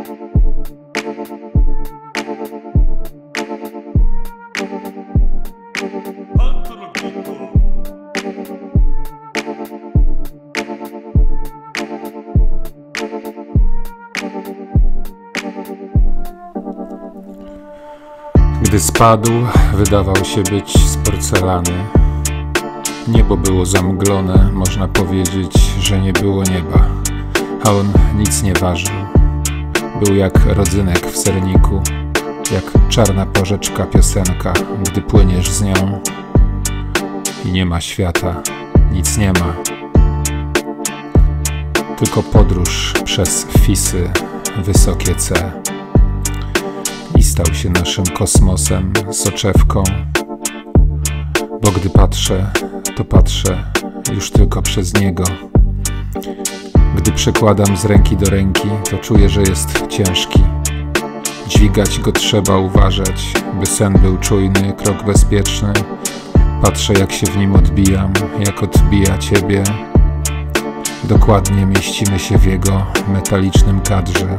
Gdy spadł, wydawał się być z porcelany. Niebo było zamglone, można powiedzieć, że nie było nieba, a on nic nie ważył. Był jak rodzynek w serniku, jak czarna porzeczka piosenka, gdy płyniesz z nią i nie ma świata, nic nie ma. Tylko podróż przez fisy, wysokie C. I stał się naszym kosmosem, soczewką. Bo gdy patrzę, to patrzę już tylko przez niego. Gdy przekładam z ręki do ręki, to czuję, że jest ciężki. Dźwigać go trzeba, uważać, by sen był czujny, krok bezpieczny. Patrzę, jak się w nim odbijam, jak odbija ciebie. Dokładnie mieścimy się w jego metalicznym kadrze.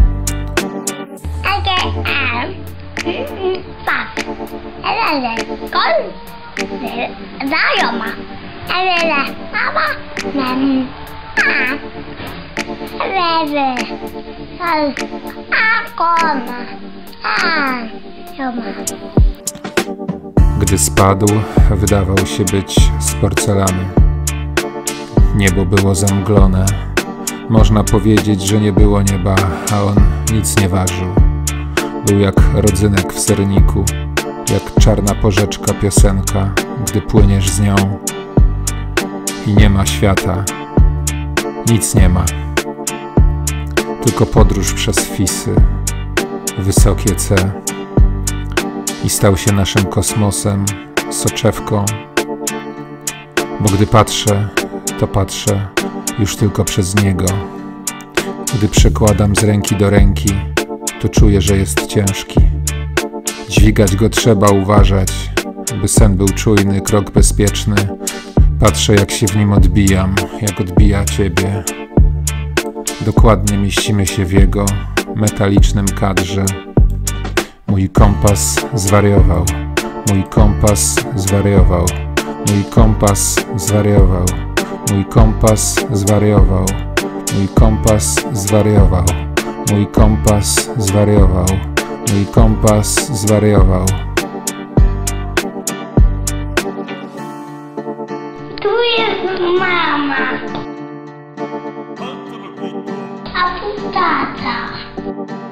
Gdy spadł, wydawał się być z porcelany. Niebo było zamglone, można powiedzieć, że nie było nieba, a on nic nie ważył. Był jak rodzynek w serniku, jak czarna porzeczka piosenka, gdy płyniesz z nią i nie ma świata, nic nie ma. Tylko podróż przez fisy, wysokie C. I stał się naszym kosmosem, soczewką. Bo gdy patrzę, to patrzę już tylko przez niego. Gdy przekładam z ręki do ręki, to czuję, że jest ciężki. Dźwigać go trzeba, uważać, by sen był czujny, krok bezpieczny. Patrzę, jak się w nim odbijam, jak odbija ciebie. Dokładnie mieścimy się w jego metalicznym kadrze. Mój kompas zwariował, mój kompas zwariował, mój kompas zwariował, mój kompas zwariował, mój kompas zwariował, mój kompas zwariował, mój kompas zwariował. Tu jest mama, a tu tata.